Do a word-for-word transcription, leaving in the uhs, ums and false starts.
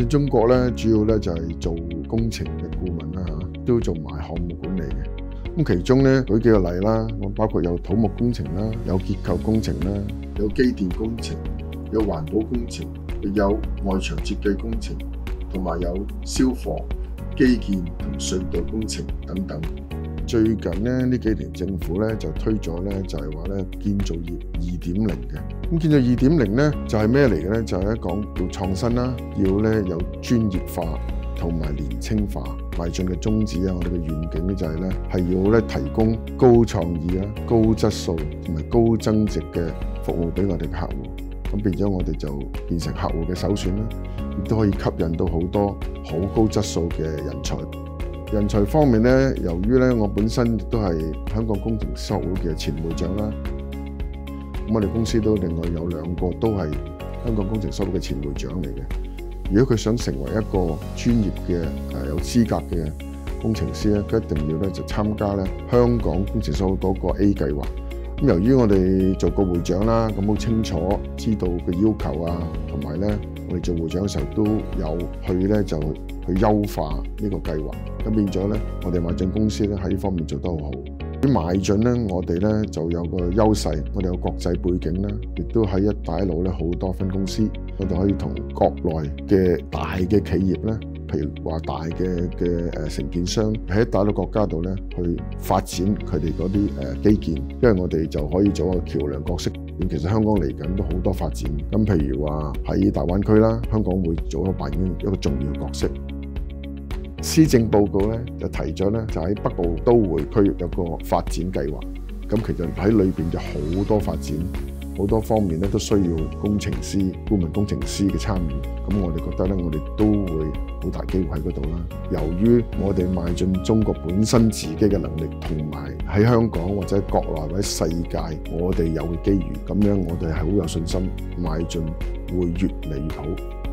中國咧，主要咧就係做工程嘅顧問啦嚇，都做埋項目管理嘅。咁其中咧舉幾個例啦，包括有土木工程啦，有結構工程啦，有機電工程，有環保工程，亦有外牆設計工程，同埋有消防、基建同隧道工程等等。最近咧呢幾年政府咧就推咗咧就係話咧建造業二點零嘅。咁建造二點零咧就係咩嚟嘅咧？就係一講要創新啦，要咧有專業化同埋年輕化，邁進嘅宗旨啊，我哋嘅願景咧就係咧係要咧提供高創意啊、高質素同埋高增值嘅服務俾我哋嘅客戶。咁變咗我哋就變成客戶嘅首選啦，亦都可以吸引到好多好高質素嘅人才。人才方面咧，由於咧我本身都係香港工程師學會嘅前會長啦，咁我哋公司都另外有兩個都係香港工程師學會嘅前會長嚟嘅。如果佢想成為一個專業嘅誒有資格嘅工程師咧，佢一定要咧就參加咧香港工程師學會嗰個 A 計劃。咁由於我哋做過會長啦，咁好清楚知道嘅要求啊，同埋咧我哋做會長嘅時候都有去咧就去優化呢個計劃。咁變咗咧，我哋邁進公司咧喺呢方面做得好好。喺邁進咧，我哋咧就有個優勢，我哋有國際背景啦，亦都喺一帶一路咧好多分公司，我哋可以同國內嘅大嘅企業咧，譬如話大嘅嘅誒承建商喺一帶一路國家度咧去發展佢哋嗰啲誒基建，因為我哋就可以做一個橋梁角色。咁其實香港嚟緊都好多發展，咁譬如話喺大灣區啦，香港會做一個扮演一個重要角色。施政報告咧就提咗咧，就喺北部都會區有個發展計劃。咁其實喺裏邊有好多發展，好多方面咧都需要工程師、顧問工程師嘅參與。咁我哋覺得咧，我哋都會好大機會喺嗰度啦。由於我哋邁進中國本身自己嘅能力，同埋喺香港或者國內或者世界，我哋有嘅機遇，咁樣我哋係好有信心，邁進會越嚟越好。